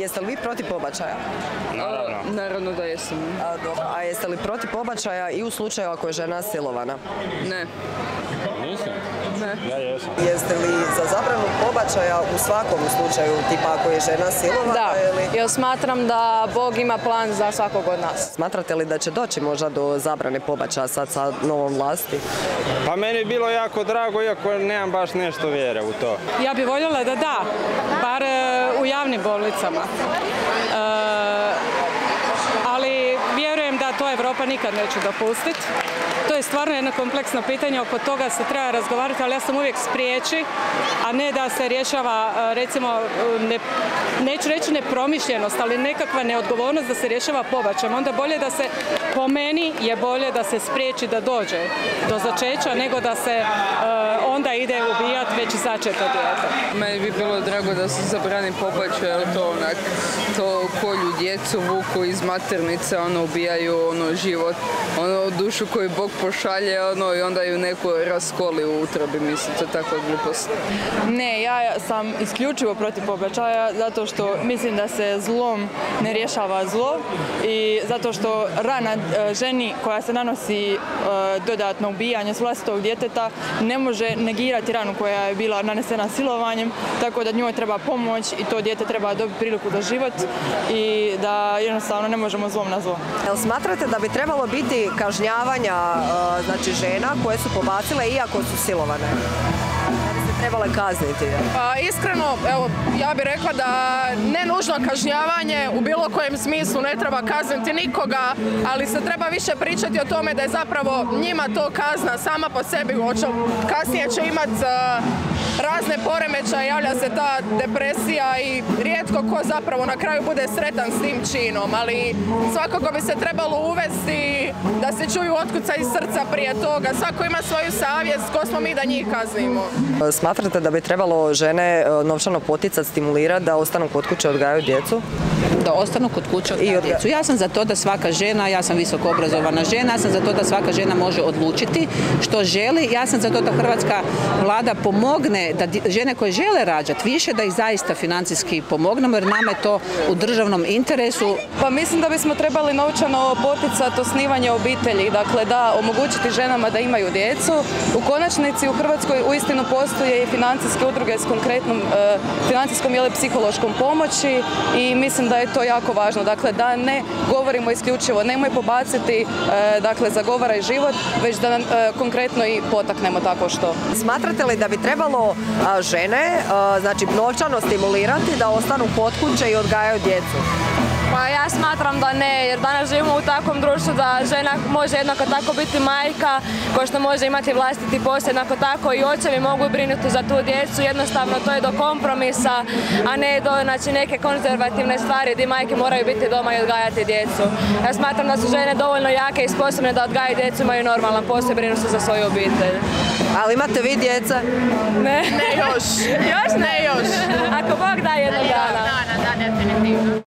Jeste li vi protiv pobačaja? Naravno. Naravno da jesam. Dobro. A jeste li protiv pobačaja i u slučaju ako je žena silovana? Ne. Nisam? Ne. Ja jesam. Jeste li za zabranu pobačaja u svakom slučaju, tipa ako je žena silovana? Da, jer smatram da Bog ima plan za svakog od nas. Smatrate li da će doći možda do zabrane pobačaja sad sa novom vlasti? Pa meni je bilo jako drago, iako nemam baš nešto vjere u to. Ja bih voljela da, bar u javnim bolnicama. Ali vjerujem da to Europa nikad neće dopustiti. To je stvarno jedno kompleksno pitanje, oko toga se treba razgovarati, ali ja sam uvijek spriječi, a ne da se rješava, recimo, neću reći nepromišljenost, ali nekakva neodgovornost da se rješava pobačajem. Onda bolje da se, po meni je bolje da se spriječi da dođe do začeća, nego da se onda ide ubijati već začeto dijete. Meni bi bilo drago da se zabrani pobačaj, jer to kolju djecu, vuku iz maternice, ubijaju život, dušu koju Bog pošalje i onda ju neko raskoli u utrobi, mislim, to je takva glupost. Ne, ja sam isključivo protiv pobačaja zato što mislim da se zlom ne rješava zlo i zato što rana ženi koja se nanosi dodatno ubijanje s vlastitog djeteta ne može negirati ranu koja je bila nanesena silovanjem, tako da njoj treba pomoć i to dijete treba dobiti priliku za život i da jednostavno ne možemo zlom na zlo. Jel smatrate da bi trebalo biti kažnjavanja znači žena koje su pobacile iako su silovane? Da bi se trebale kazniti? Pa iskreno, evo, ja bih rekla da ne nužno kažnjavanje u bilo kojem smislu, ne treba kazniti nikoga, ali se treba više pričati o tome da je zapravo njima to kazna sama po sebi. Kasnije će imati razne poremećaje, javlja se ta depresija i rijetko ko zapravo na kraju bude sretan s tim činom, ali svakako bi se trebalo uvesti da se čuju otkucaji iz srca prije toga. Svako ima svoju savjest, ko smo mi da njih kaznimo. Smatrate da bi trebalo žene novčano poticati, stimulirati da ostanu kod kuće, odgajaju djecu? Da ostanu kod kuće, odgajaju djecu. Ja sam za to da svaka žena, ja sam visoko obrazovana žena, ja sam za to da svaka žena može odlučiti što želi. Ja sam za to da hrvatska vlada pomogne da žene koje žele rađati više, da ih zaista financijski pomognemo, jer nama je to u državnom interesu. Pa mislim da bismo trebali novčano poticati osnivanje obitelji, dakle da omogućiti ženama da imaju djecu. U konačnici u Hrvatskoj uistinu postoje i financijske udruge s konkretnom financijskom ili psihološkom pomoći i mislim da je to jako važno. Dakle, da ne govorimo isključivo, nemoj pobaciti, dakle, zagovaraj život, već da konkretno i potaknemo tako što. Smatrate li da bi trebalo žene, znači novčano stimulirati da ostanu kod kuće i odgajaju djecu? Pa ja smatram da ne, jer danas živimo u takvom društvu da žena može jednako tako biti majka, kao što može imati vlastiti posao, jednako tako i očevi mogu brinuti za tu djecu, jednostavno to je do kompromisa, a ne do neke konzervativne stvari gdje majke moraju biti doma i odgajati djecu. Ja smatram da su žene dovoljno jake i sposobne da odgajaju djecu, imaju normalan posao i brinu se za svoju obitelj. Ali imate vi djeca? Ne. Ne još. Još ne još. Ako Bog da jednog dana. Da, definitivno.